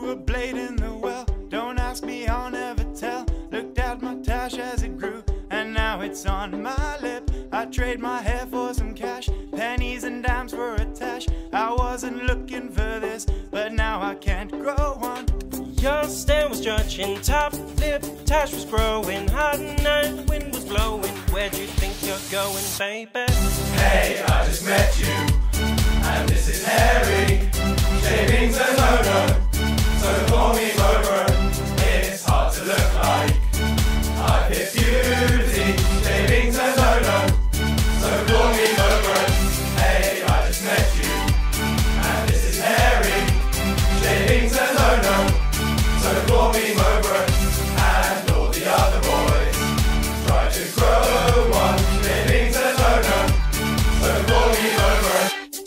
a blade in the well. Don't ask me, I'll never tell. Looked at my tash as it grew, and now it's on my lip. I trade my hair for some cash, pennies and dimes for a tash. I wasn't looking for this, but now I can't grow one. Your stare was judging, top lip, tash was growing, hot night, wind was blowing. Where'd you think you're going, baby? Hey, I just met you, and this is Harry. Shavings and no-no, so call me Mobro. It's hard to look like I've hit puberty. Shavings and no-no, so call me Mobro. Hey, I just met you, and this is Harry. Shavings and no-no, so call me Mobro. And all the other boys try to grow one. Shavings and no-no, so call me Mobro.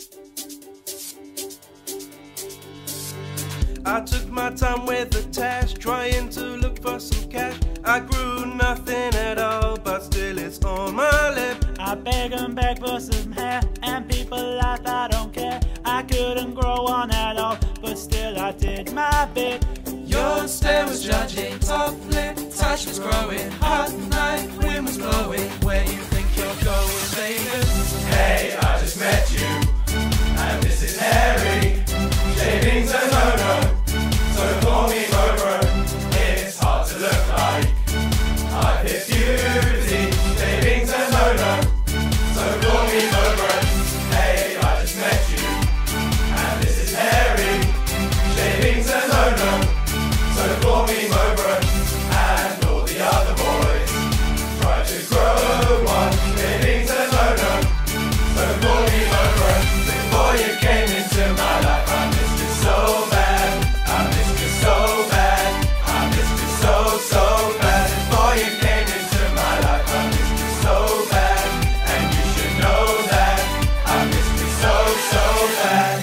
I took my time with the tash, trying to look for some cash. I grew nothing at all, but still it's on my lip. I beg and beg for some hair, and people laugh, I don't care. I couldn't grow on at all, but still I did my bit. Your stare was judging, top lip, tash was growing, hot night, wind was blowing. Where you think you're going, baby? Hey, I just met you, and this is Harry. Shavings and no-no, so call me Mobro. It's hard to look like I've hit puberty. Shavings and no-no, so call me Mobro. Hey, I just met you, and this is Harry. Shavings and no-no, so call me Mobro. And all the other boys try to grow one. Shavings and no-no, so call me Mobro. Before you came into my life, I missed you so bad. I missed you so bad. I missed you so bad. Before you came into my life, I missed you so bad. And you should know that I missed you so bad.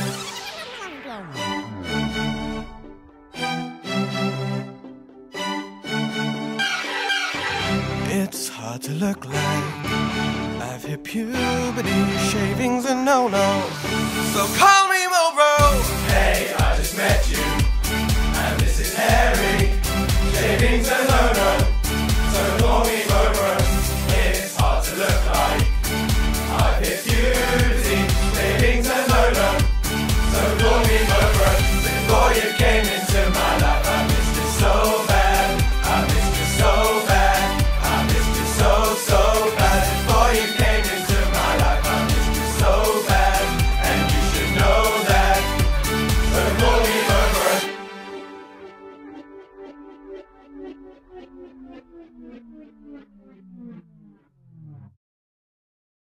It's hard to look like I've hit puberty, shavings and no-no, so call